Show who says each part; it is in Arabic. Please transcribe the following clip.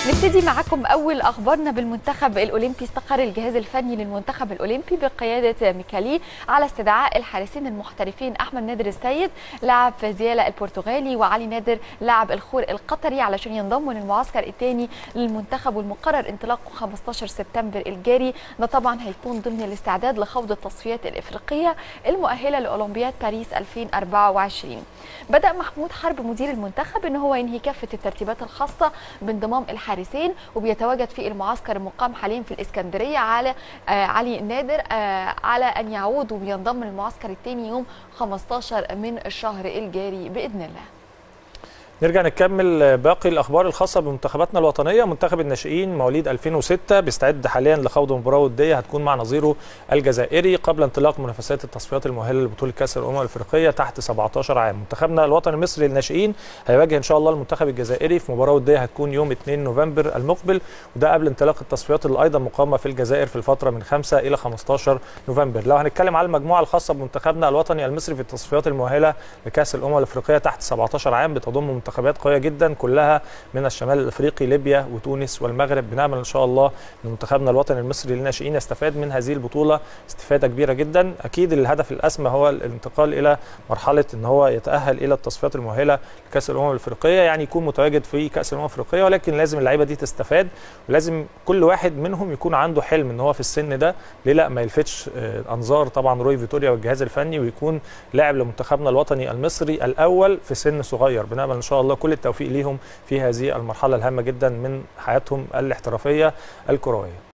Speaker 1: نبتدي معاكم أول أخبارنا بالمنتخب الأولمبي. استقر الجهاز الفني للمنتخب الأولمبي بقيادة ميكالي على استدعاء الحارسين المحترفين أحمد نادر السيد لاعب فازيالا البرتغالي وعلي نادر لاعب الخور القطري علشان ينضموا للمعسكر الثاني للمنتخب، والمقرر انطلاقه 15 سبتمبر الجاري. ده طبعا هيكون ضمن الاستعداد لخوض التصفيات الإفريقية المؤهلة لأولمبياد باريس 2024. بدأ محمود حرب مدير المنتخب ان هو ينهي كافة الترتيبات الخاصة بانضمام الحارسين، وبيتواجد في المعسكر المقام حاليا في الإسكندرية على علي نادر على أن يعود وبينضم للمعسكر الثاني يوم 15 من الشهر الجاري بإذن الله.
Speaker 2: نرجع نكمل باقي الاخبار الخاصه بمنتخباتنا الوطنيه. منتخب الناشئين مواليد 2006 بيستعد حاليا لخوض مباراه وديه هتكون مع نظيره الجزائري قبل انطلاق منافسات التصفيات المؤهله لبطوله كاس الامم الافريقيه تحت 17 عام. منتخبنا الوطني المصري للناشئين هيواجه ان شاء الله المنتخب الجزائري في مباراه وديه هتكون يوم 2 نوفمبر المقبل، وده قبل انطلاق التصفيات اللي ايضا مقامه في الجزائر في الفتره من 5 الى 15 نوفمبر. لو هنتكلم على المجموعه الخاصه بمنتخبنا الوطني المصري في التصفيات المؤهله لكاس الامم الافريقيه تحت 17 عام بتضم منتخبات قويه جدا كلها من الشمال الافريقي، ليبيا وتونس والمغرب. بنامل ان شاء الله ان منتخبنا الوطني المصري للناشئين يستفاد من هذه البطوله استفاده كبيره جدا. اكيد الهدف الاسمى هو الانتقال الى مرحله ان هو يتاهل الى التصفيات المؤهله لكاس الامم الافريقيه، يعني يكون متواجد في كاس الامم الافريقيه، ولكن لازم اللعيبه دي تستفاد، ولازم كل واحد منهم يكون عنده حلم ان هو في السن ده ليه لا ما يلفتش انظار طبعا روي فيتوريا والجهاز الفني ويكون لاعب لمنتخبنا الوطني المصري الاول في سن صغير. بنامل ان شاء الله كل التوفيق ليهم في هذه المرحله الهامه جدا من حياتهم الاحترافيه الكرويه.